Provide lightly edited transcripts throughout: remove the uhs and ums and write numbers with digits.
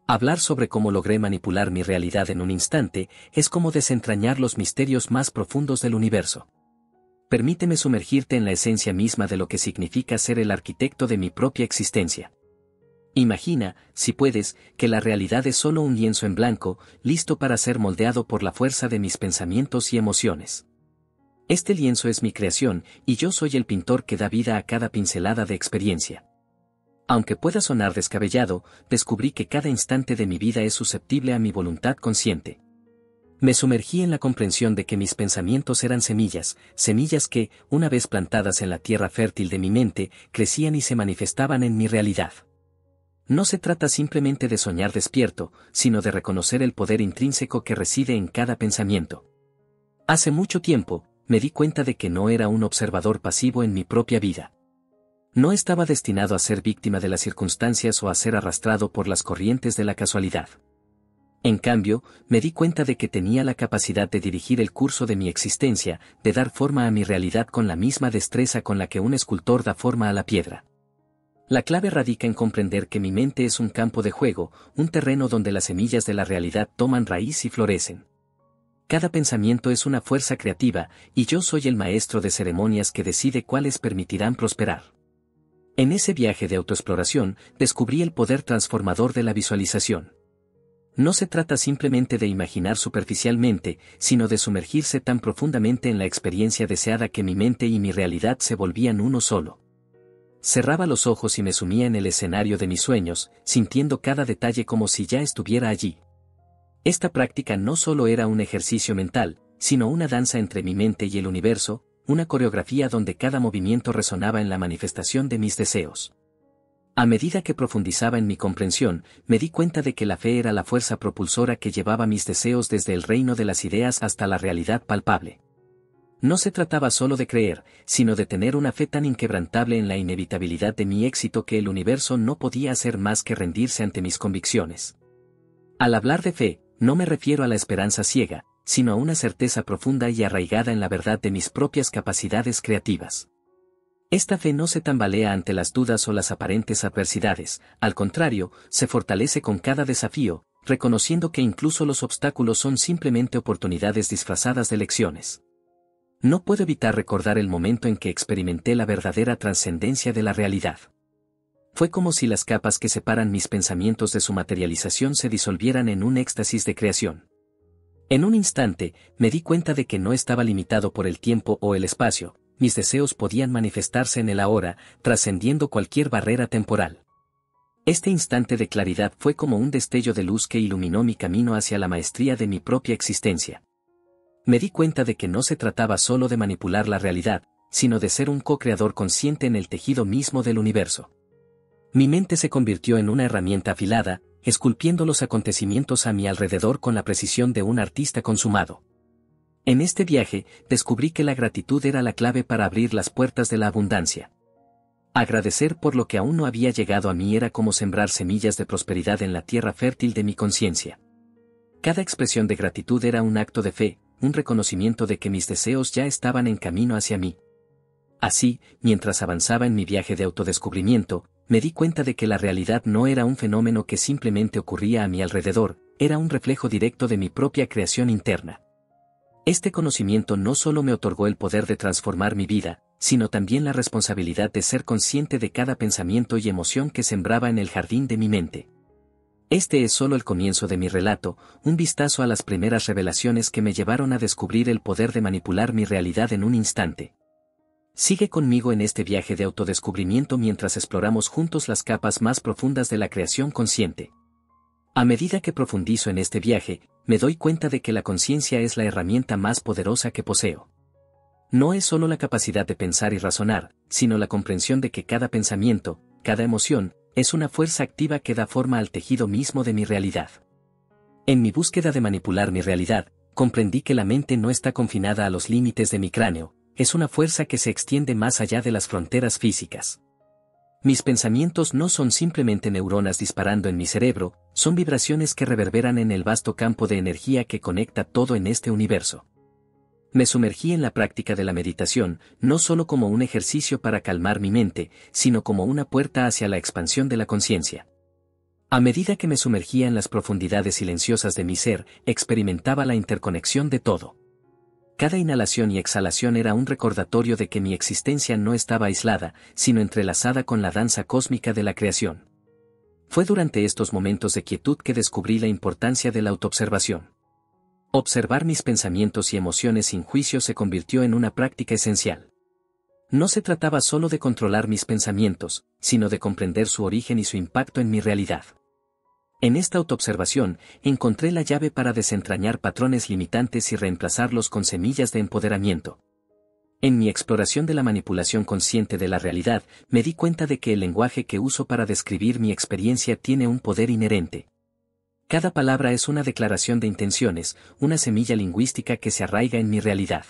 Hablar sobre cómo logré manipular mi realidad en un instante es como desentrañar los misterios más profundos del universo. Permíteme sumergirte en la esencia misma de lo que significa ser el arquitecto de mi propia existencia. Imagina, si puedes, que la realidad es solo un lienzo en blanco, listo para ser moldeado por la fuerza de mis pensamientos y emociones. Este lienzo es mi creación, y yo soy el pintor que da vida a cada pincelada de experiencia. Aunque pueda sonar descabellado, descubrí que cada instante de mi vida es susceptible a mi voluntad consciente. Me sumergí en la comprensión de que mis pensamientos eran semillas, semillas que, una vez plantadas en la tierra fértil de mi mente, crecían y se manifestaban en mi realidad. No se trata simplemente de soñar despierto, sino de reconocer el poder intrínseco que reside en cada pensamiento. Hace mucho tiempo, me di cuenta de que no era un observador pasivo en mi propia vida. No estaba destinado a ser víctima de las circunstancias o a ser arrastrado por las corrientes de la casualidad. En cambio, me di cuenta de que tenía la capacidad de dirigir el curso de mi existencia, de dar forma a mi realidad con la misma destreza con la que un escultor da forma a la piedra. La clave radica en comprender que mi mente es un campo de juego, un terreno donde las semillas de la realidad toman raíz y florecen. Cada pensamiento es una fuerza creativa, y yo soy el maestro de ceremonias que decide cuáles permitirán prosperar. En ese viaje de autoexploración, descubrí el poder transformador de la visualización. No se trata simplemente de imaginar superficialmente, sino de sumergirse tan profundamente en la experiencia deseada que mi mente y mi realidad se volvían uno solo. Cerraba los ojos y me sumía en el escenario de mis sueños, sintiendo cada detalle como si ya estuviera allí. Esta práctica no solo era un ejercicio mental, sino una danza entre mi mente y el universo, una coreografía donde cada movimiento resonaba en la manifestación de mis deseos. A medida que profundizaba en mi comprensión, me di cuenta de que la fe era la fuerza propulsora que llevaba mis deseos desde el reino de las ideas hasta la realidad palpable. No se trataba solo de creer, sino de tener una fe tan inquebrantable en la inevitabilidad de mi éxito que el universo no podía hacer más que rendirse ante mis convicciones. Al hablar de fe, no me refiero a la esperanza ciega, sino a una certeza profunda y arraigada en la verdad de mis propias capacidades creativas. Esta fe no se tambalea ante las dudas o las aparentes adversidades, al contrario, se fortalece con cada desafío, reconociendo que incluso los obstáculos son simplemente oportunidades disfrazadas de lecciones. No puedo evitar recordar el momento en que experimenté la verdadera trascendencia de la realidad. Fue como si las capas que separan mis pensamientos de su materialización se disolvieran en un éxtasis de creación. En un instante, me di cuenta de que no estaba limitado por el tiempo o el espacio, mis deseos podían manifestarse en el ahora, trascendiendo cualquier barrera temporal. Este instante de claridad fue como un destello de luz que iluminó mi camino hacia la maestría de mi propia existencia. Me di cuenta de que no se trataba solo de manipular la realidad, sino de ser un co-creador consciente en el tejido mismo del universo. Mi mente se convirtió en una herramienta afilada, esculpiendo los acontecimientos a mi alrededor con la precisión de un artista consumado. En este viaje, descubrí que la gratitud era la clave para abrir las puertas de la abundancia. Agradecer por lo que aún no había llegado a mí era como sembrar semillas de prosperidad en la tierra fértil de mi conciencia. Cada expresión de gratitud era un acto de fe, un reconocimiento de que mis deseos ya estaban en camino hacia mí. Así, mientras avanzaba en mi viaje de autodescubrimiento, me di cuenta de que la realidad no era un fenómeno que simplemente ocurría a mi alrededor, era un reflejo directo de mi propia creación interna. Este conocimiento no solo me otorgó el poder de transformar mi vida, sino también la responsabilidad de ser consciente de cada pensamiento y emoción que sembraba en el jardín de mi mente. Este es solo el comienzo de mi relato, un vistazo a las primeras revelaciones que me llevaron a descubrir el poder de manipular mi realidad en un instante. Sigue conmigo en este viaje de autodescubrimiento mientras exploramos juntos las capas más profundas de la creación consciente. A medida que profundizo en este viaje, me doy cuenta de que la conciencia es la herramienta más poderosa que poseo. No es solo la capacidad de pensar y razonar, sino la comprensión de que cada pensamiento, cada emoción, es una fuerza activa que da forma al tejido mismo de mi realidad. En mi búsqueda de manipular mi realidad, comprendí que la mente no está confinada a los límites de mi cráneo, es una fuerza que se extiende más allá de las fronteras físicas. Mis pensamientos no son simplemente neuronas disparando en mi cerebro, son vibraciones que reverberan en el vasto campo de energía que conecta todo en este universo. Me sumergí en la práctica de la meditación, no solo como un ejercicio para calmar mi mente, sino como una puerta hacia la expansión de la conciencia. A medida que me sumergía en las profundidades silenciosas de mi ser, experimentaba la interconexión de todo. Cada inhalación y exhalación era un recordatorio de que mi existencia no estaba aislada, sino entrelazada con la danza cósmica de la creación. Fue durante estos momentos de quietud que descubrí la importancia de la autoobservación. Observar mis pensamientos y emociones sin juicio se convirtió en una práctica esencial. No se trataba solo de controlar mis pensamientos, sino de comprender su origen y su impacto en mi realidad. En esta autoobservación, encontré la llave para desentrañar patrones limitantes y reemplazarlos con semillas de empoderamiento. En mi exploración de la manipulación consciente de la realidad, me di cuenta de que el lenguaje que uso para describir mi experiencia tiene un poder inherente. Cada palabra es una declaración de intenciones, una semilla lingüística que se arraiga en mi realidad.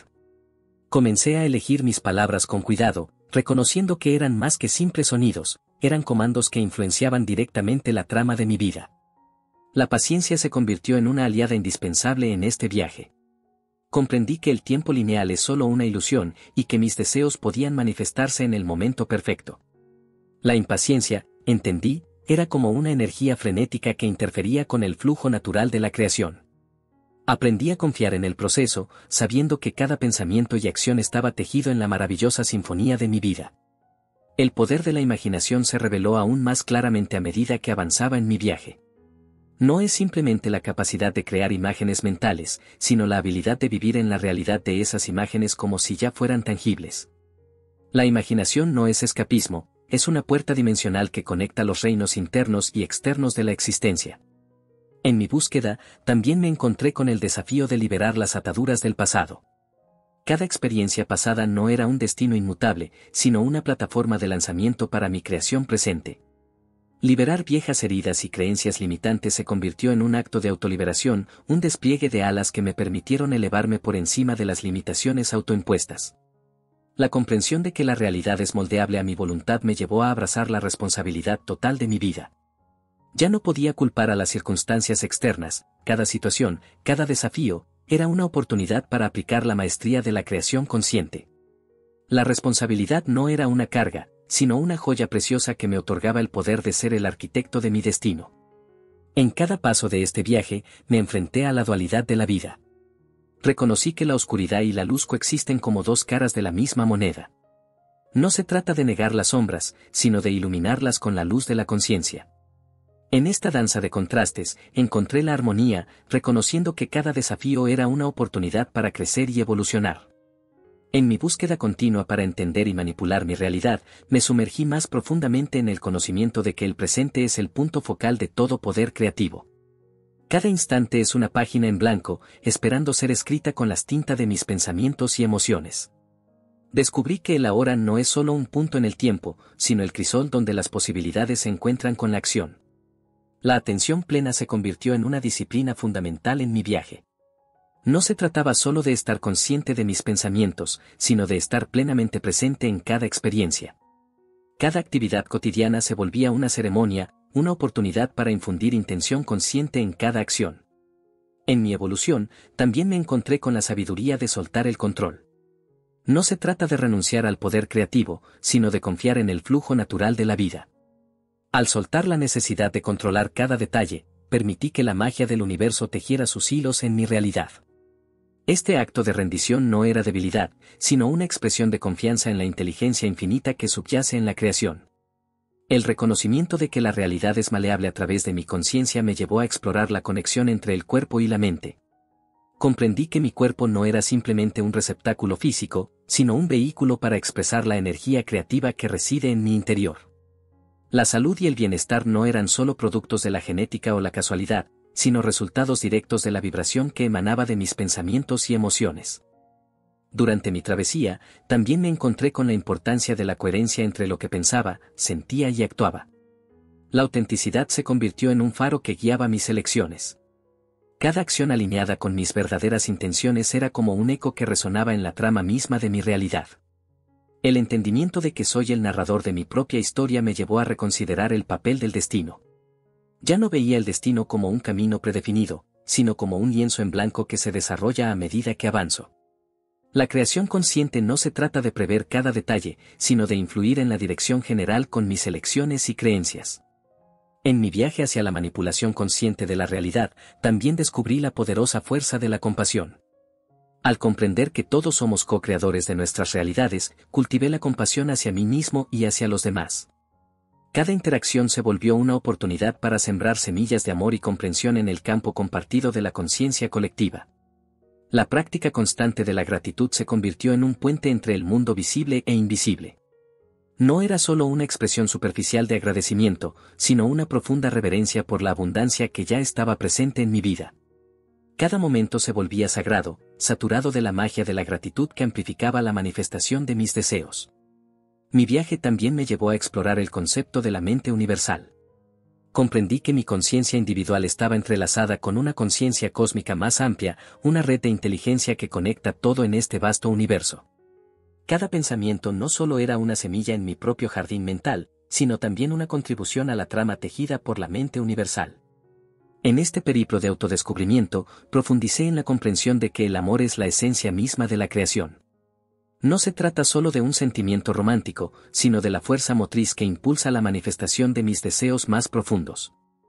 Comencé a elegir mis palabras con cuidado, reconociendo que eran más que simples sonidos, eran comandos que influenciaban directamente la trama de mi vida. La paciencia se convirtió en una aliada indispensable en este viaje. Comprendí que el tiempo lineal es solo una ilusión y que mis deseos podían manifestarse en el momento perfecto. La impaciencia, entendí, era como una energía frenética que interfería con el flujo natural de la creación. Aprendí a confiar en el proceso, sabiendo que cada pensamiento y acción estaba tejido en la maravillosa sinfonía de mi vida. El poder de la imaginación se reveló aún más claramente a medida que avanzaba en mi viaje. No es simplemente la capacidad de crear imágenes mentales, sino la habilidad de vivir en la realidad de esas imágenes como si ya fueran tangibles. La imaginación no es escapismo, es una puerta dimensional que conecta los reinos internos y externos de la existencia. En mi búsqueda, también me encontré con el desafío de liberar las ataduras del pasado. Cada experiencia pasada no era un destino inmutable, sino una plataforma de lanzamiento para mi creación presente. Liberar viejas heridas y creencias limitantes se convirtió en un acto de autoliberación, un despliegue de alas que me permitieron elevarme por encima de las limitaciones autoimpuestas. La comprensión de que la realidad es moldeable a mi voluntad me llevó a abrazar la responsabilidad total de mi vida. Ya no podía culpar a las circunstancias externas, cada situación, cada desafío, era una oportunidad para aplicar la maestría de la creación consciente. La responsabilidad no era una carga, sino una joya preciosa que me otorgaba el poder de ser el arquitecto de mi destino. En cada paso de este viaje, me enfrenté a la dualidad de la vida. Reconocí que la oscuridad y la luz coexisten como dos caras de la misma moneda. No se trata de negar las sombras, sino de iluminarlas con la luz de la conciencia. En esta danza de contrastes, encontré la armonía, reconociendo que cada desafío era una oportunidad para crecer y evolucionar. En mi búsqueda continua para entender y manipular mi realidad, me sumergí más profundamente en el conocimiento de que el presente es el punto focal de todo poder creativo. Cada instante es una página en blanco, esperando ser escrita con las tintas de mis pensamientos y emociones. Descubrí que el ahora no es solo un punto en el tiempo, sino el crisol donde las posibilidades se encuentran con la acción. La atención plena se convirtió en una disciplina fundamental en mi viaje. No se trataba solo de estar consciente de mis pensamientos, sino de estar plenamente presente en cada experiencia. Cada actividad cotidiana se volvía una ceremonia, una oportunidad para infundir intención consciente en cada acción. En mi evolución, también me encontré con la sabiduría de soltar el control. No se trata de renunciar al poder creativo, sino de confiar en el flujo natural de la vida. Al soltar la necesidad de controlar cada detalle, permití que la magia del universo tejiera sus hilos en mi realidad. Este acto de rendición no era debilidad, sino una expresión de confianza en la inteligencia infinita que subyace en la creación. El reconocimiento de que la realidad es maleable a través de mi conciencia me llevó a explorar la conexión entre el cuerpo y la mente. Comprendí que mi cuerpo no era simplemente un receptáculo físico, sino un vehículo para expresar la energía creativa que reside en mi interior. La salud y el bienestar no eran solo productos de la genética o la casualidad, sino resultados directos de la vibración que emanaba de mis pensamientos y emociones. Durante mi travesía, también me encontré con la importancia de la coherencia entre lo que pensaba, sentía y actuaba. La autenticidad se convirtió en un faro que guiaba mis elecciones. Cada acción alineada con mis verdaderas intenciones era como un eco que resonaba en la trama misma de mi realidad. El entendimiento de que soy el narrador de mi propia historia me llevó a reconsiderar el papel del destino. Ya no veía el destino como un camino predefinido, sino como un lienzo en blanco que se desarrolla a medida que avanzo. La creación consciente no se trata de prever cada detalle, sino de influir en la dirección general con mis elecciones y creencias. En mi viaje hacia la manipulación consciente de la realidad, también descubrí la poderosa fuerza de la compasión. Al comprender que todos somos co-creadores de nuestras realidades, cultivé la compasión hacia mí mismo y hacia los demás. Cada interacción se volvió una oportunidad para sembrar semillas de amor y comprensión en el campo compartido de la conciencia colectiva. La práctica constante de la gratitud se convirtió en un puente entre el mundo visible e invisible. No era solo una expresión superficial de agradecimiento, sino una profunda reverencia por la abundancia que ya estaba presente en mi vida. Cada momento se volvía sagrado, saturado de la magia de la gratitud que amplificaba la manifestación de mis deseos. Mi viaje también me llevó a explorar el concepto de la mente universal. Comprendí que mi conciencia individual estaba entrelazada con una conciencia cósmica más amplia, una red de inteligencia que conecta todo en este vasto universo. Cada pensamiento no solo era una semilla en mi propio jardín mental, sino también una contribución a la trama tejida por la mente universal. En este periplo de autodescubrimiento, profundicé en la comprensión de que el amor es la esencia misma de la creación. No se trata solo de un sentimiento romántico, sino de la fuerza motriz que impulsa la manifestación de mis deseos más profundos.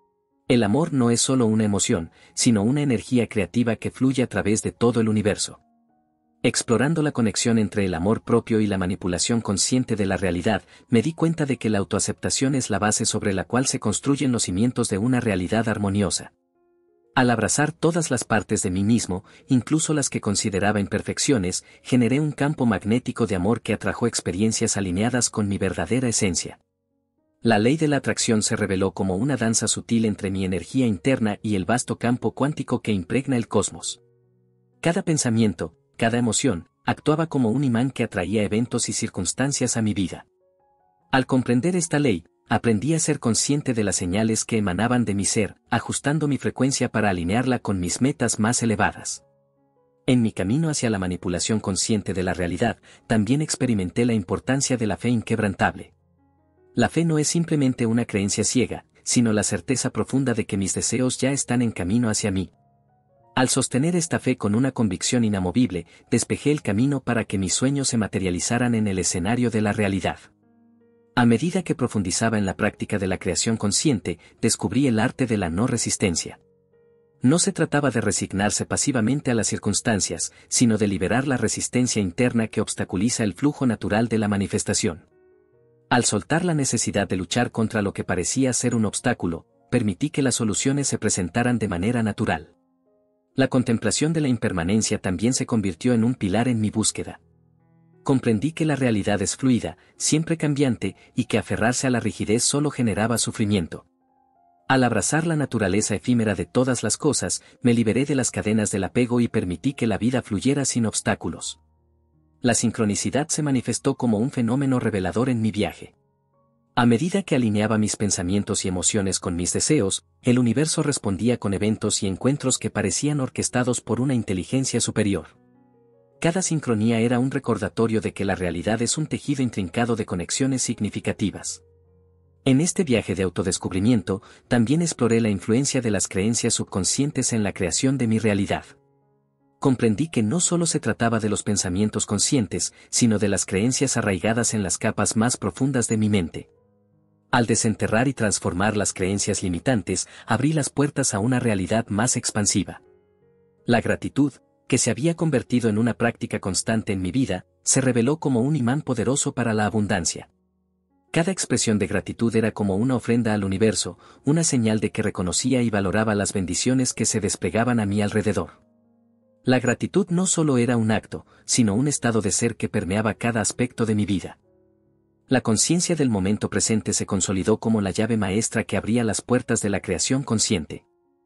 El amor no es solo una emoción, sino una energía creativa que fluye a través de todo el universo. Explorando la conexión entre el amor propio y la manipulación consciente de la realidad, me di cuenta de que la autoaceptación es la base sobre la cual se construyen los cimientos de una realidad armoniosa. Al abrazar todas las partes de mí mismo, incluso las que consideraba imperfecciones, generé un campo magnético de amor que atrajo experiencias alineadas con mi verdadera esencia. La ley de la atracción se reveló como una danza sutil entre mi energía interna y el vasto campo cuántico que impregna el cosmos. Cada pensamiento, cada emoción, actuaba como un imán que atraía eventos y circunstancias a mi vida. Al comprender esta ley, aprendí a ser consciente de las señales que emanaban de mi ser, ajustando mi frecuencia para alinearla con mis metas más elevadas. En mi camino hacia la manipulación consciente de la realidad, también experimenté la importancia de la fe inquebrantable. La fe no es simplemente una creencia ciega, sino la certeza profunda de que mis deseos ya están en camino hacia mí. Al sostener esta fe con una convicción inamovible, despejé el camino para que mis sueños se materializaran en el escenario de la realidad. A medida que profundizaba en la práctica de la creación consciente, descubrí el arte de la no resistencia. No se trataba de resignarse pasivamente a las circunstancias, sino de liberar la resistencia interna que obstaculiza el flujo natural de la manifestación. Al soltar la necesidad de luchar contra lo que parecía ser un obstáculo, permití que las soluciones se presentaran de manera natural. La contemplación de la impermanencia también se convirtió en un pilar en mi búsqueda. Comprendí que la realidad es fluida, siempre cambiante, y que aferrarse a la rigidez solo generaba sufrimiento. Al abrazar la naturaleza efímera de todas las cosas, me liberé de las cadenas del apego y permití que la vida fluyera sin obstáculos. La sincronicidad se manifestó como un fenómeno revelador en mi viaje. A medida que alineaba mis pensamientos y emociones con mis deseos, el universo respondía con eventos y encuentros que parecían orquestados por una inteligencia superior. Cada sincronía era un recordatorio de que la realidad es un tejido intrincado de conexiones significativas. En este viaje de autodescubrimiento, también exploré la influencia de las creencias subconscientes en la creación de mi realidad. Comprendí que no solo se trataba de los pensamientos conscientes, sino de las creencias arraigadas en las capas más profundas de mi mente. Al desenterrar y transformar las creencias limitantes, abrí las puertas a una realidad más expansiva. La gratitud, que se había convertido en una práctica constante en mi vida, se reveló como un imán poderoso para la abundancia. Cada expresión de gratitud era como una ofrenda al universo, una señal de que reconocía y valoraba las bendiciones que se desplegaban a mi alrededor. La gratitud no solo era un acto, sino un estado de ser que permeaba cada aspecto de mi vida. La conciencia del momento presente se consolidó como la llave maestra que abría las puertas de la creación consciente.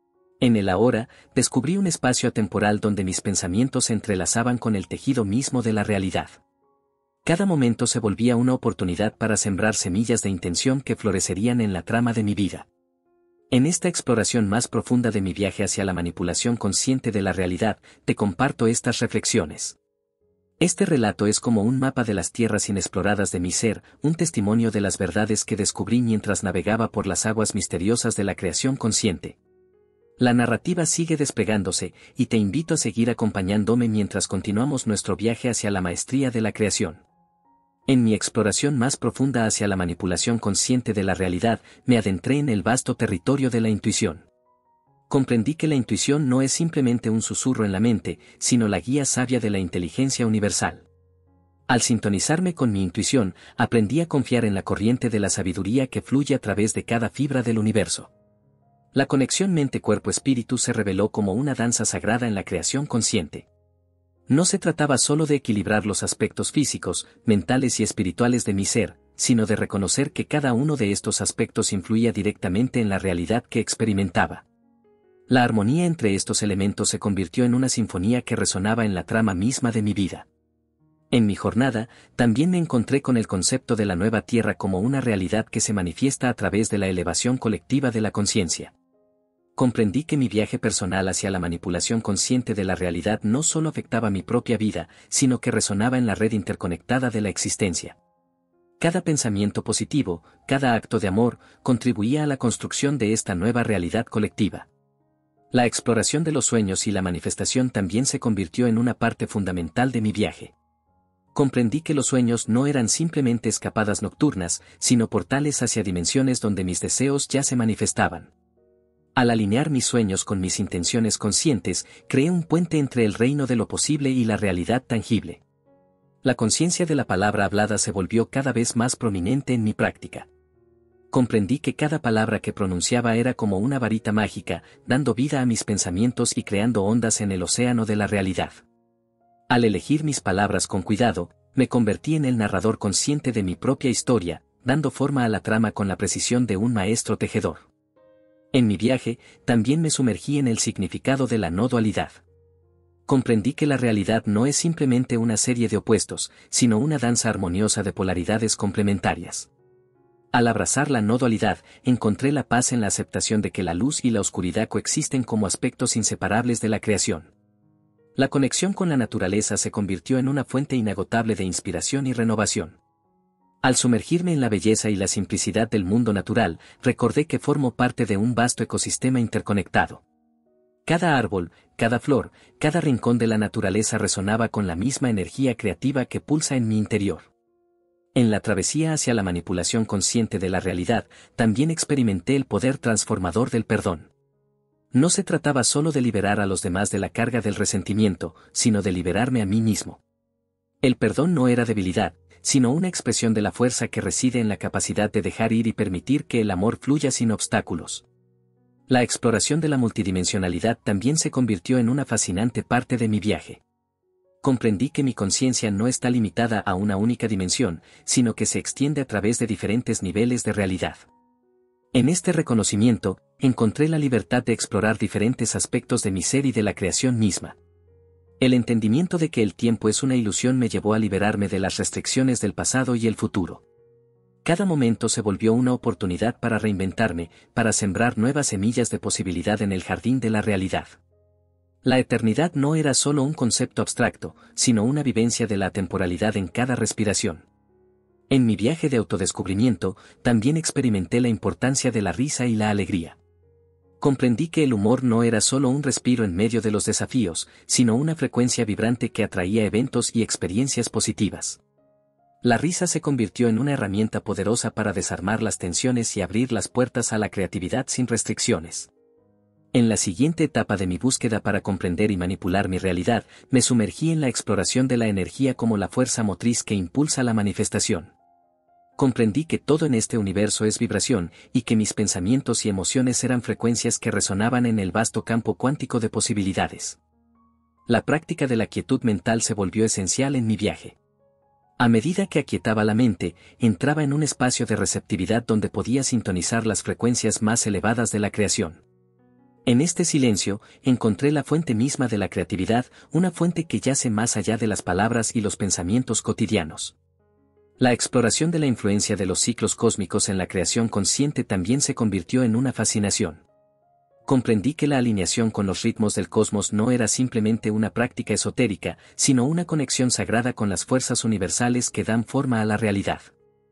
En el ahora, descubrí un espacio atemporal donde mis pensamientos se entrelazaban con el tejido mismo de la realidad. Cada momento se volvía una oportunidad para sembrar semillas de intención que florecerían en la trama de mi vida. En esta exploración más profunda de mi viaje hacia la manipulación consciente de la realidad, te comparto estas reflexiones. Este relato es como un mapa de las tierras inexploradas de mi ser, un testimonio de las verdades que descubrí mientras navegaba por las aguas misteriosas de la creación consciente. La narrativa sigue desplegándose, y te invito a seguir acompañándome mientras continuamos nuestro viaje hacia la maestría de la creación. En mi exploración más profunda hacia la manipulación consciente de la realidad, me adentré en el vasto territorio de la intuición. Comprendí que la intuición no es simplemente un susurro en la mente, sino la guía sabia de la inteligencia universal. Al sintonizarme con mi intuición, aprendí a confiar en la corriente de la sabiduría que fluye a través de cada fibra del universo. La conexión mente-cuerpo-espíritu se reveló como una danza sagrada en la creación consciente. No se trataba solo de equilibrar los aspectos físicos, mentales y espirituales de mi ser, sino de reconocer que cada uno de estos aspectos influía directamente en la realidad que experimentaba. La armonía entre estos elementos se convirtió en una sinfonía que resonaba en la trama misma de mi vida. En mi jornada, también me encontré con el concepto de la nueva tierra como una realidad que se manifiesta a través de la elevación colectiva de la conciencia. Comprendí que mi viaje personal hacia la manipulación consciente de la realidad no solo afectaba mi propia vida, sino que resonaba en la red interconectada de la existencia. Cada pensamiento positivo, cada acto de amor, contribuía a la construcción de esta nueva realidad colectiva. La exploración de los sueños y la manifestación también se convirtió en una parte fundamental de mi viaje. Comprendí que los sueños no eran simplemente escapadas nocturnas, sino portales hacia dimensiones donde mis deseos ya se manifestaban. Al alinear mis sueños con mis intenciones conscientes, creé un puente entre el reino de lo posible y la realidad tangible. La conciencia de la palabra hablada se volvió cada vez más prominente en mi práctica. Comprendí que cada palabra que pronunciaba era como una varita mágica, dando vida a mis pensamientos y creando ondas en el océano de la realidad. Al elegir mis palabras con cuidado, me convertí en el narrador consciente de mi propia historia, dando forma a la trama con la precisión de un maestro tejedor. En mi viaje, también me sumergí en el significado de la no dualidad. Comprendí que la realidad no es simplemente una serie de opuestos, sino una danza armoniosa de polaridades complementarias. Al abrazar la no dualidad, encontré la paz en la aceptación de que la luz y la oscuridad coexisten como aspectos inseparables de la creación. La conexión con la naturaleza se convirtió en una fuente inagotable de inspiración y renovación. Al sumergirme en la belleza y la simplicidad del mundo natural, recordé que formo parte de un vasto ecosistema interconectado. Cada árbol, cada flor, cada rincón de la naturaleza resonaba con la misma energía creativa que pulsa en mi interior. En la travesía hacia la manipulación consciente de la realidad, también experimenté el poder transformador del perdón. No se trataba solo de liberar a los demás de la carga del resentimiento, sino de liberarme a mí mismo. El perdón no era debilidad, sino una expresión de la fuerza que reside en la capacidad de dejar ir y permitir que el amor fluya sin obstáculos. La exploración de la multidimensionalidad también se convirtió en una fascinante parte de mi viaje. Comprendí que mi conciencia no está limitada a una única dimensión, sino que se extiende a través de diferentes niveles de realidad. En este reconocimiento, encontré la libertad de explorar diferentes aspectos de mi ser y de la creación misma. El entendimiento de que el tiempo es una ilusión me llevó a liberarme de las restricciones del pasado y el futuro. Cada momento se volvió una oportunidad para reinventarme, para sembrar nuevas semillas de posibilidad en el jardín de la realidad. La eternidad no era solo un concepto abstracto, sino una vivencia de la temporalidad en cada respiración. En mi viaje de autodescubrimiento, también experimenté la importancia de la risa y la alegría. Comprendí que el humor no era solo un respiro en medio de los desafíos, sino una frecuencia vibrante que atraía eventos y experiencias positivas. La risa se convirtió en una herramienta poderosa para desarmar las tensiones y abrir las puertas a la creatividad sin restricciones. En la siguiente etapa de mi búsqueda para comprender y manipular mi realidad, me sumergí en la exploración de la energía como la fuerza motriz que impulsa la manifestación. Comprendí que todo en este universo es vibración, y que mis pensamientos y emociones eran frecuencias que resonaban en el vasto campo cuántico de posibilidades. La práctica de la quietud mental se volvió esencial en mi viaje. A medida que aquietaba la mente, entraba en un espacio de receptividad donde podía sintonizar las frecuencias más elevadas de la creación. En este silencio, encontré la fuente misma de la creatividad, una fuente que yace más allá de las palabras y los pensamientos cotidianos. La exploración de la influencia de los ciclos cósmicos en la creación consciente también se convirtió en una fascinación. Comprendí que la alineación con los ritmos del cosmos no era simplemente una práctica esotérica, sino una conexión sagrada con las fuerzas universales que dan forma a la realidad.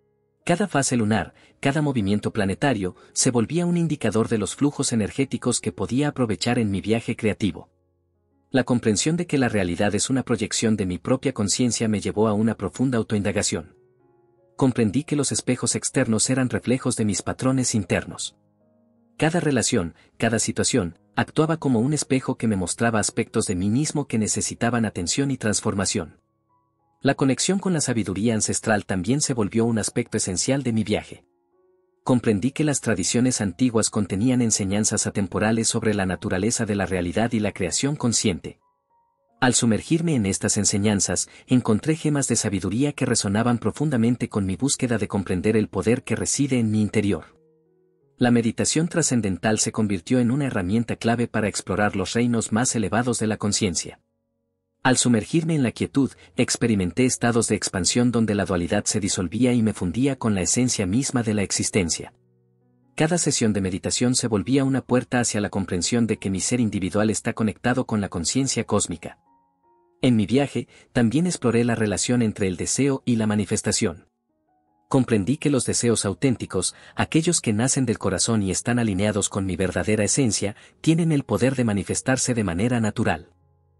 Cada fase lunar, cada movimiento planetario, se volvía un indicador de los flujos energéticos que podía aprovechar en mi viaje creativo. La comprensión de que la realidad es una proyección de mi propia conciencia me llevó a una profunda autoindagación. Comprendí que los espejos externos eran reflejos de mis patrones internos. Cada relación, cada situación, actuaba como un espejo que me mostraba aspectos de mí mismo que necesitaban atención y transformación. La conexión con la sabiduría ancestral también se volvió un aspecto esencial de mi viaje. Comprendí que las tradiciones antiguas contenían enseñanzas atemporales sobre la naturaleza de la realidad y la creación consciente. Al sumergirme en estas enseñanzas, encontré gemas de sabiduría que resonaban profundamente con mi búsqueda de comprender el poder que reside en mi interior. La meditación trascendental se convirtió en una herramienta clave para explorar los reinos más elevados de la conciencia. Al sumergirme en la quietud, experimenté estados de expansión donde la dualidad se disolvía y me fundía con la esencia misma de la existencia. Cada sesión de meditación se volvía una puerta hacia la comprensión de que mi ser individual está conectado con la conciencia cósmica. En mi viaje, también exploré la relación entre el deseo y la manifestación. Comprendí que los deseos auténticos, aquellos que nacen del corazón y están alineados con mi verdadera esencia, tienen el poder de manifestarse de manera natural.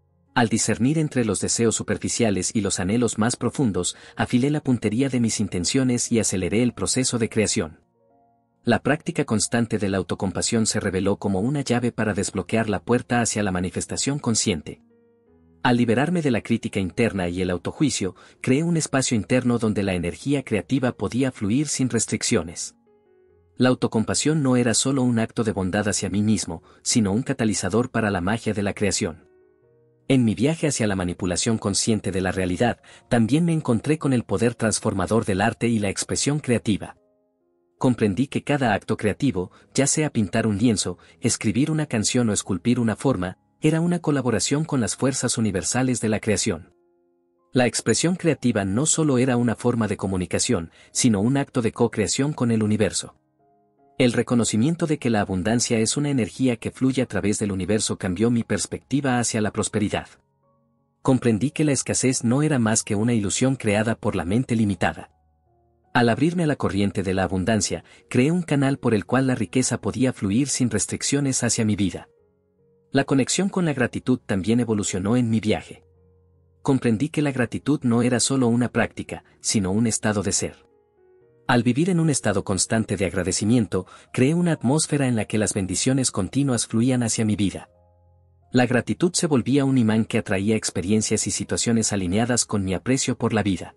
Al discernir entre los deseos superficiales y los anhelos más profundos, afilé la puntería de mis intenciones y aceleré el proceso de creación. La práctica constante de la autocompasión se reveló como una llave para desbloquear la puerta hacia la manifestación consciente. Al liberarme de la crítica interna y el autojuicio, creé un espacio interno donde la energía creativa podía fluir sin restricciones. La autocompasión no era solo un acto de bondad hacia mí mismo, sino un catalizador para la magia de la creación. En mi viaje hacia la manipulación consciente de la realidad, también me encontré con el poder transformador del arte y la expresión creativa. Comprendí que cada acto creativo, ya sea pintar un lienzo, escribir una canción o esculpir una forma, era una colaboración con las fuerzas universales de la creación. La expresión creativa no solo era una forma de comunicación, sino un acto de co-creación con el universo. El reconocimiento de que la abundancia es una energía que fluye a través del universo cambió mi perspectiva hacia la prosperidad. Comprendí que la escasez no era más que una ilusión creada por la mente limitada. Al abrirme a la corriente de la abundancia, creé un canal por el cual la riqueza podía fluir sin restricciones hacia mi vida. La conexión con la gratitud también evolucionó en mi viaje. Comprendí que la gratitud no era solo una práctica, sino un estado de ser. Al vivir en un estado constante de agradecimiento, creé una atmósfera en la que las bendiciones continuas fluían hacia mi vida. La gratitud se volvía un imán que atraía experiencias y situaciones alineadas con mi aprecio por la vida.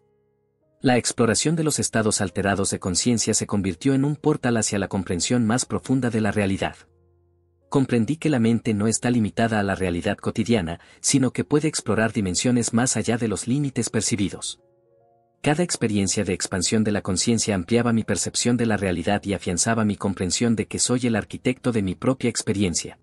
La exploración de los estados alterados de conciencia se convirtió en un portal hacia la comprensión más profunda de la realidad. Comprendí que la mente no está limitada a la realidad cotidiana, sino que puede explorar dimensiones más allá de los límites percibidos. Cada experiencia de expansión de la conciencia ampliaba mi percepción de la realidad y afianzaba mi comprensión de que soy el arquitecto de mi propia experiencia.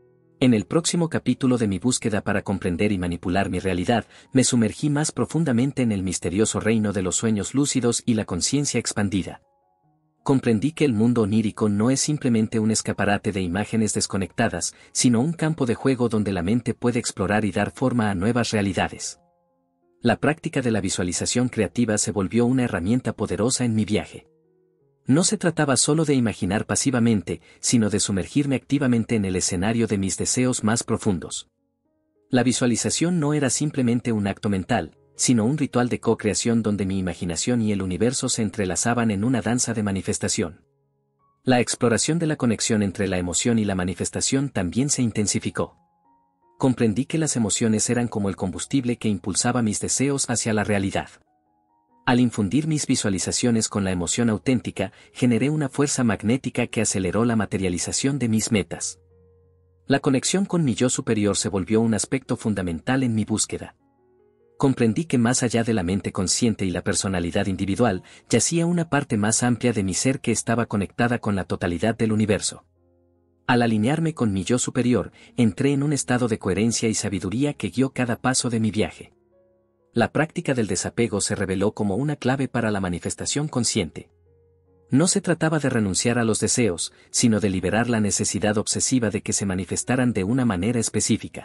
En el próximo capítulo de mi búsqueda para comprender y manipular mi realidad, me sumergí más profundamente en el misterioso reino de los sueños lúcidos y la conciencia expandida. Comprendí que el mundo onírico no es simplemente un escaparate de imágenes desconectadas, sino un campo de juego donde la mente puede explorar y dar forma a nuevas realidades. La práctica de la visualización creativa se volvió una herramienta poderosa en mi viaje. No se trataba solo de imaginar pasivamente, sino de sumergirme activamente en el escenario de mis deseos más profundos. La visualización no era simplemente un acto mental, sino un ritual de co-creación donde mi imaginación y el universo se entrelazaban en una danza de manifestación. La exploración de la conexión entre la emoción y la manifestación también se intensificó. Comprendí que las emociones eran como el combustible que impulsaba mis deseos hacia la realidad. Al infundir mis visualizaciones con la emoción auténtica, generé una fuerza magnética que aceleró la materialización de mis metas. La conexión con mi yo superior se volvió un aspecto fundamental en mi búsqueda. Comprendí que más allá de la mente consciente y la personalidad individual, yacía una parte más amplia de mi ser que estaba conectada con la totalidad del universo. Al alinearme con mi yo superior, entré en un estado de coherencia y sabiduría que guió cada paso de mi viaje. La práctica del desapego se reveló como una clave para la manifestación consciente. No se trataba de renunciar a los deseos, sino de liberar la necesidad obsesiva de que se manifestaran de una manera específica.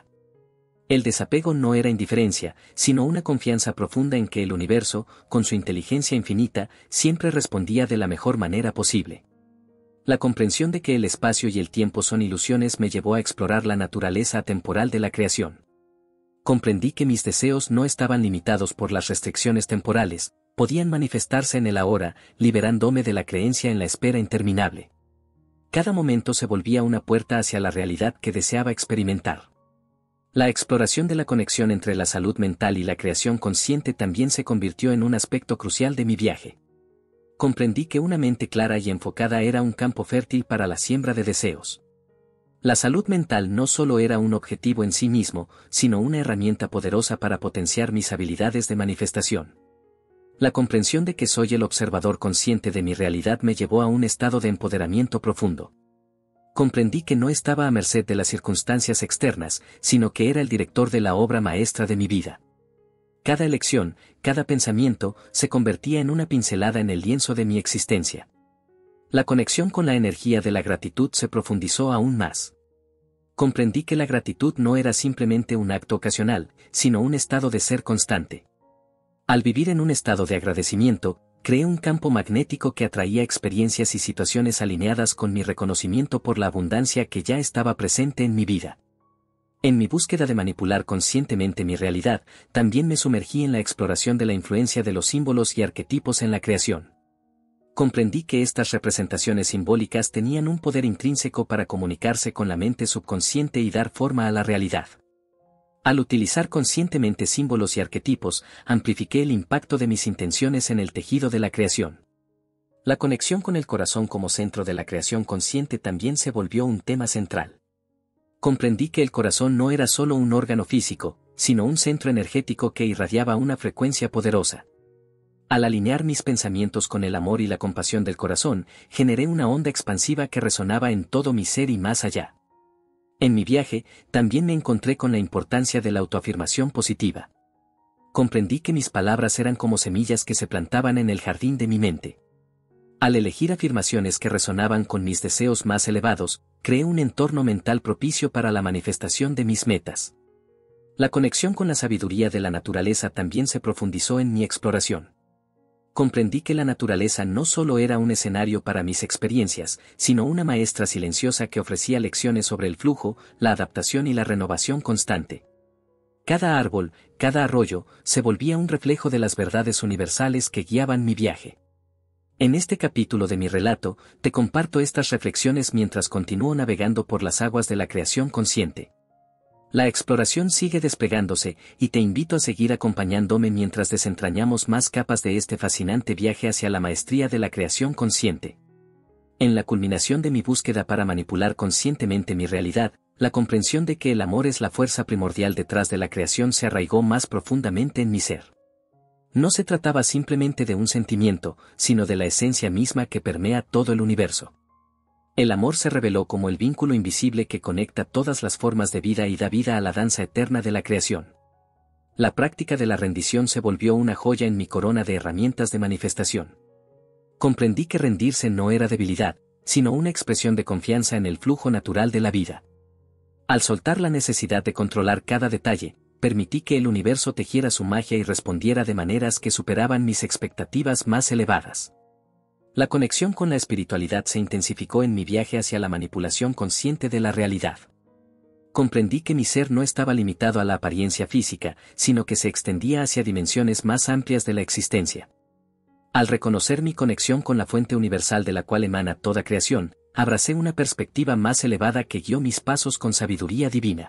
El desapego no era indiferencia, sino una confianza profunda en que el universo, con su inteligencia infinita, siempre respondía de la mejor manera posible. La comprensión de que el espacio y el tiempo son ilusiones me llevó a explorar la naturaleza atemporal de la creación. Comprendí que mis deseos no estaban limitados por las restricciones temporales, podían manifestarse en el ahora, liberándome de la creencia en la espera interminable. Cada momento se volvía una puerta hacia la realidad que deseaba experimentar. La exploración de la conexión entre la salud mental y la creación consciente también se convirtió en un aspecto crucial de mi viaje. Comprendí que una mente clara y enfocada era un campo fértil para la siembra de deseos. La salud mental no solo era un objetivo en sí mismo, sino una herramienta poderosa para potenciar mis habilidades de manifestación. La comprensión de que soy el observador consciente de mi realidad me llevó a un estado de empoderamiento profundo. Comprendí que no estaba a merced de las circunstancias externas, sino que era el director de la obra maestra de mi vida. Cada elección, cada pensamiento, se convertía en una pincelada en el lienzo de mi existencia. La conexión con la energía de la gratitud se profundizó aún más. Comprendí que la gratitud no era simplemente un acto ocasional, sino un estado de ser constante. Al vivir en un estado de agradecimiento, creé un campo magnético que atraía experiencias y situaciones alineadas con mi reconocimiento por la abundancia que ya estaba presente en mi vida. En mi búsqueda de manipular conscientemente mi realidad, también me sumergí en la exploración de la influencia de los símbolos y arquetipos en la creación. Comprendí que estas representaciones simbólicas tenían un poder intrínseco para comunicarse con la mente subconsciente y dar forma a la realidad. Al utilizar conscientemente símbolos y arquetipos, amplifiqué el impacto de mis intenciones en el tejido de la creación. La conexión con el corazón como centro de la creación consciente también se volvió un tema central. Comprendí que el corazón no era solo un órgano físico, sino un centro energético que irradiaba una frecuencia poderosa. Al alinear mis pensamientos con el amor y la compasión del corazón, generé una onda expansiva que resonaba en todo mi ser y más allá. En mi viaje, también me encontré con la importancia de la autoafirmación positiva. Comprendí que mis palabras eran como semillas que se plantaban en el jardín de mi mente. Al elegir afirmaciones que resonaban con mis deseos más elevados, creé un entorno mental propicio para la manifestación de mis metas. La conexión con la sabiduría de la naturaleza también se profundizó en mi exploración. Comprendí que la naturaleza no solo era un escenario para mis experiencias, sino una maestra silenciosa que ofrecía lecciones sobre el flujo, la adaptación y la renovación constante. Cada árbol, cada arroyo, se volvía un reflejo de las verdades universales que guiaban mi viaje. En este capítulo de mi relato, te comparto estas reflexiones mientras continúo navegando por las aguas de la creación consciente. La exploración sigue desplegándose, y te invito a seguir acompañándome mientras desentrañamos más capas de este fascinante viaje hacia la maestría de la creación consciente. En la culminación de mi búsqueda para manipular conscientemente mi realidad, la comprensión de que el amor es la fuerza primordial detrás de la creación se arraigó más profundamente en mi ser. No se trataba simplemente de un sentimiento, sino de la esencia misma que permea todo el universo. El amor se reveló como el vínculo invisible que conecta todas las formas de vida y da vida a la danza eterna de la creación. La práctica de la rendición se volvió una joya en mi corona de herramientas de manifestación. Comprendí que rendirse no era debilidad, sino una expresión de confianza en el flujo natural de la vida. Al soltar la necesidad de controlar cada detalle, permití que el universo tejiera su magia y respondiera de maneras que superaban mis expectativas más elevadas. La conexión con la espiritualidad se intensificó en mi viaje hacia la manipulación consciente de la realidad. Comprendí que mi ser no estaba limitado a la apariencia física, sino que se extendía hacia dimensiones más amplias de la existencia. Al reconocer mi conexión con la fuente universal de la cual emana toda creación, abracé una perspectiva más elevada que guió mis pasos con sabiduría divina.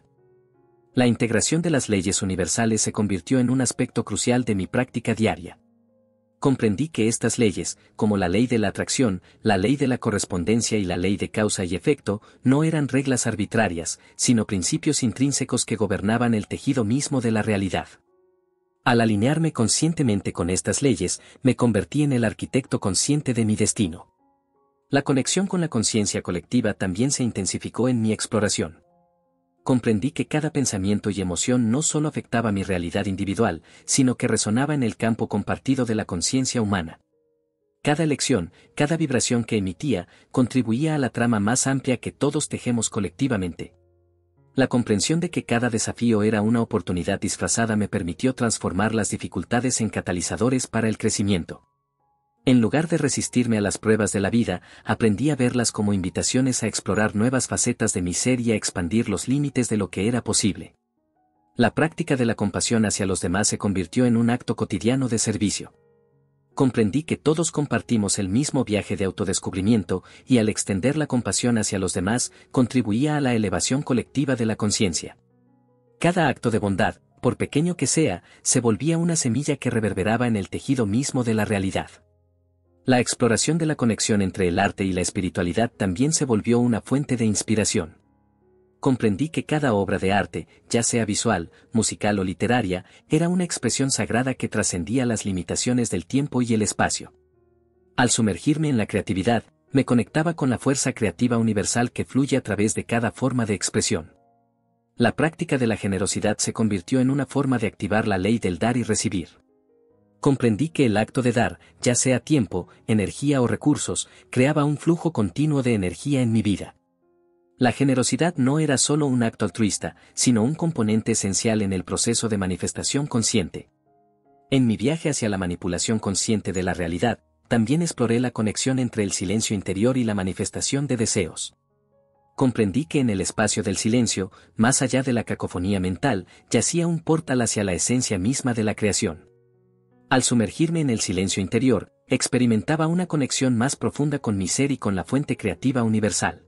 La integración de las leyes universales se convirtió en un aspecto crucial de mi práctica diaria. Comprendí que estas leyes, como la ley de la atracción, la ley de la correspondencia y la ley de causa y efecto, no eran reglas arbitrarias, sino principios intrínsecos que gobernaban el tejido mismo de la realidad. Al alinearme conscientemente con estas leyes, me convertí en el arquitecto consciente de mi destino. La conexión con la conciencia colectiva también se intensificó en mi exploración. Comprendí que cada pensamiento y emoción no solo afectaba mi realidad individual, sino que resonaba en el campo compartido de la conciencia humana. Cada elección, cada vibración que emitía, contribuía a la trama más amplia que todos tejemos colectivamente. La comprensión de que cada desafío era una oportunidad disfrazada me permitió transformar las dificultades en catalizadores para el crecimiento. En lugar de resistirme a las pruebas de la vida, aprendí a verlas como invitaciones a explorar nuevas facetas de mi ser y a expandir los límites de lo que era posible. La práctica de la compasión hacia los demás se convirtió en un acto cotidiano de servicio. Comprendí que todos compartimos el mismo viaje de autodescubrimiento y al extender la compasión hacia los demás, contribuía a la elevación colectiva de la conciencia. Cada acto de bondad, por pequeño que sea, se volvía una semilla que reverberaba en el tejido mismo de la realidad. La exploración de la conexión entre el arte y la espiritualidad también se volvió una fuente de inspiración. Comprendí que cada obra de arte, ya sea visual, musical o literaria, era una expresión sagrada que trascendía las limitaciones del tiempo y el espacio. Al sumergirme en la creatividad, me conectaba con la fuerza creativa universal que fluye a través de cada forma de expresión. La práctica de la generosidad se convirtió en una forma de activar la ley del dar y recibir. Comprendí que el acto de dar, ya sea tiempo, energía o recursos, creaba un flujo continuo de energía en mi vida. La generosidad no era solo un acto altruista, sino un componente esencial en el proceso de manifestación consciente. En mi viaje hacia la manipulación consciente de la realidad, también exploré la conexión entre el silencio interior y la manifestación de deseos. Comprendí que en el espacio del silencio, más allá de la cacofonía mental, yacía un portal hacia la esencia misma de la creación. Al sumergirme en el silencio interior, experimentaba una conexión más profunda con mi ser y con la fuente creativa universal.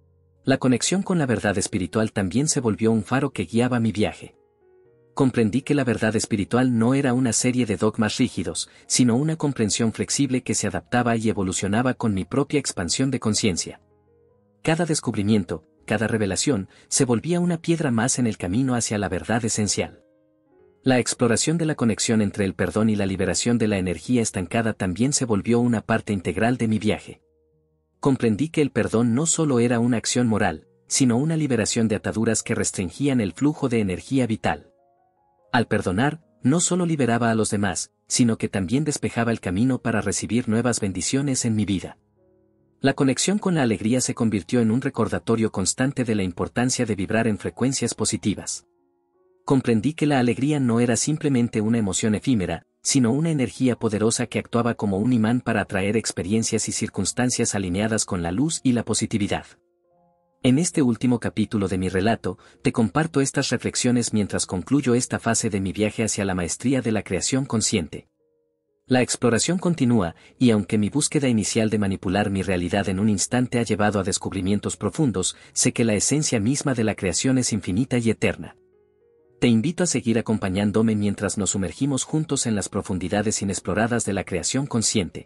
La conexión con la verdad espiritual también se volvió un faro que guiaba mi viaje. Comprendí que la verdad espiritual no era una serie de dogmas rígidos, sino una comprensión flexible que se adaptaba y evolucionaba con mi propia expansión de conciencia. Cada descubrimiento, cada revelación, se volvía una piedra más en el camino hacia la verdad esencial. La exploración de la conexión entre el perdón y la liberación de la energía estancada también se volvió una parte integral de mi viaje. Comprendí que el perdón no solo era una acción moral, sino una liberación de ataduras que restringían el flujo de energía vital. Al perdonar, no solo liberaba a los demás, sino que también despejaba el camino para recibir nuevas bendiciones en mi vida. La conexión con la alegría se convirtió en un recordatorio constante de la importancia de vibrar en frecuencias positivas. Comprendí que la alegría no era simplemente una emoción efímera, sino una energía poderosa que actuaba como un imán para atraer experiencias y circunstancias alineadas con la luz y la positividad. En este último capítulo de mi relato, te comparto estas reflexiones mientras concluyo esta fase de mi viaje hacia la maestría de la creación consciente. La exploración continúa, y aunque mi búsqueda inicial de manipular mi realidad en un instante ha llevado a descubrimientos profundos, sé que la esencia misma de la creación es infinita y eterna. Te invito a seguir acompañándome mientras nos sumergimos juntos en las profundidades inexploradas de la creación consciente.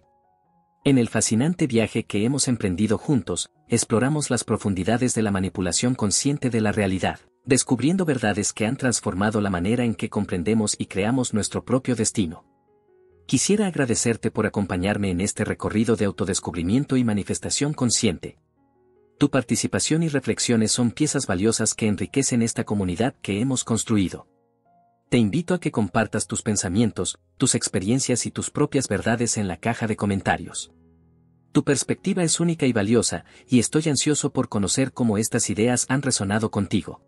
En el fascinante viaje que hemos emprendido juntos, exploramos las profundidades de la manipulación consciente de la realidad, descubriendo verdades que han transformado la manera en que comprendemos y creamos nuestro propio destino. Quisiera agradecerte por acompañarme en este recorrido de autodescubrimiento y manifestación consciente. Tu participación y reflexiones son piezas valiosas que enriquecen esta comunidad que hemos construido. Te invito a que compartas tus pensamientos, tus experiencias y tus propias verdades en la caja de comentarios. Tu perspectiva es única y valiosa, y estoy ansioso por conocer cómo estas ideas han resonado contigo.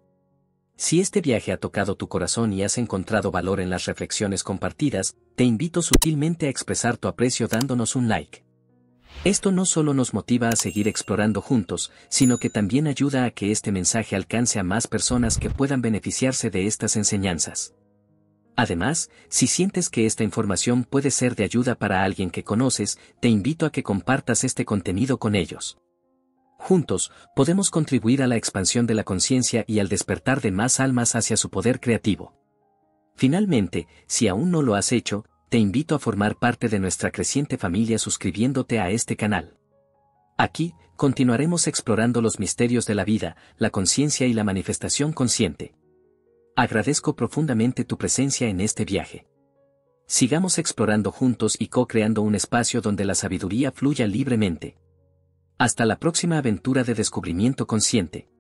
Si este viaje ha tocado tu corazón y has encontrado valor en las reflexiones compartidas, te invito sutilmente a expresar tu aprecio dándonos un like. Esto no solo nos motiva a seguir explorando juntos, sino que también ayuda a que este mensaje alcance a más personas que puedan beneficiarse de estas enseñanzas. Además, si sientes que esta información puede ser de ayuda para alguien que conoces, te invito a que compartas este contenido con ellos. Juntos, podemos contribuir a la expansión de la conciencia y al despertar de más almas hacia su poder creativo. Finalmente, si aún no lo has hecho, te invito a formar parte de nuestra creciente familia suscribiéndote a este canal. Aquí, continuaremos explorando los misterios de la vida, la conciencia y la manifestación consciente. Agradezco profundamente tu presencia en este viaje. Sigamos explorando juntos y co-creando un espacio donde la sabiduría fluya libremente. Hasta la próxima aventura de descubrimiento consciente.